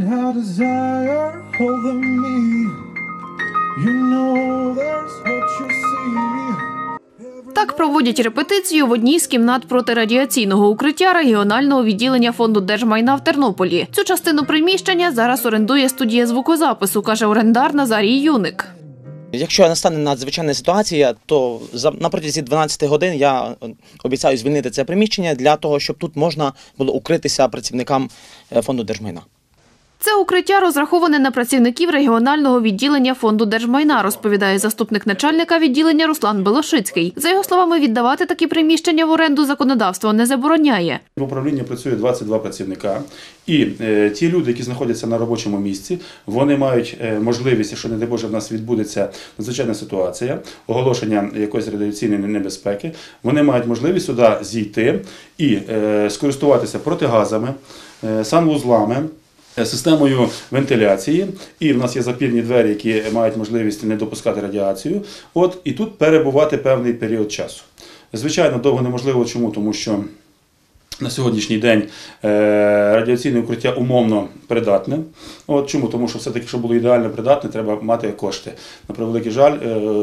how desire holding me. You know there's what you see. Так проводять репетицію в одній з кімнат протирадіаційного укриття регіонального відділення Фонду держмайна в Тернополі. Цю частину приміщення зараз орендує студія звукозапису, каже орендар Назарій Юник. Якщо настане надзвичайна ситуація, то на протязі 12 годин я обіцяю звільнити це приміщення для того, щоб тут можна було укритися працівникам Фонду держмайна. Це укриття розраховане на працівників регіонального відділення Фонду держмайна, розповідає заступник начальника відділення Руслан Белошицький. За його словами, віддавати такі приміщення в оренду законодавство не забороняє. В управлінні працює 22 працівника. І ті люди, які знаходяться на робочому місці, вони мають можливість, якщо, не дай Боже, в нас відбудеться надзвичайна ситуація, оголошення якоїсь радіаційної небезпеки, вони мають можливість сюди зійти і скористуватися протигазами, санвузлами, системою вентиляції, і в нас є запірні двері, які мають можливість не допускати радіацію, і тут перебувати певний період часу. Звичайно, довго неможливо. Чому? Тому що на сьогоднішній день радіаційне укриття умовно придатне. Чому? Тому що все-таки, щоб було ідеально придатне, треба мати кошти. На превеликий жаль,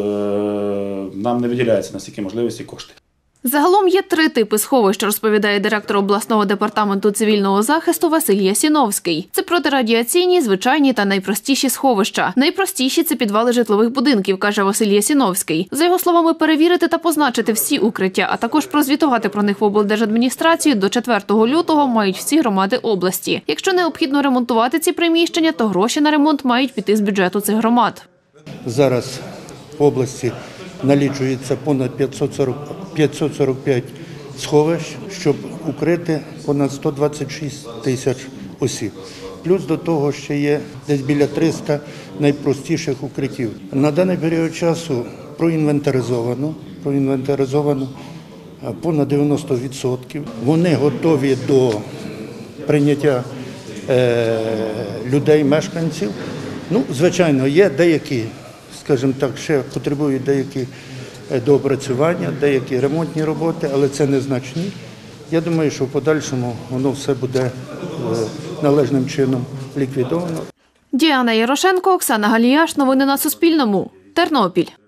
нам не виділяється настільки можливості кошти. Загалом є 3 типи сховищ, розповідає директор обласного департаменту цивільного захисту Василь Ясіновський. Це протирадіаційні, звичайні та найпростіші сховища. Найпростіші – це підвали житлових будинків, каже Василь Ясіновський. За його словами, перевірити та позначити всі укриття, а також прозвітувати про них в облдержадміністрацію до 4 лютого мають всі громади області. Якщо необхідно ремонтувати ці приміщення, то гроші на ремонт мають піти з бюджету цих громад. Зараз в області налічується понад 545 сховищ, щоб укрити понад 126 тисяч осіб. Плюс до того ще є десь біля 300 найпростіших укриттів. На даний період часу проінвентаризовано понад 90%. Вони готові до прийняття людей, мешканців. Звичайно, є деякі, скажімо так, ще потребують деякі доопрацювання, деякі ремонтні роботи, але це незначні. Я думаю, що в подальшому воно все буде належним чином ліквідовано. Діана Ярошенко, Оксана Галіяш. Новини на Суспільному. Тернопіль.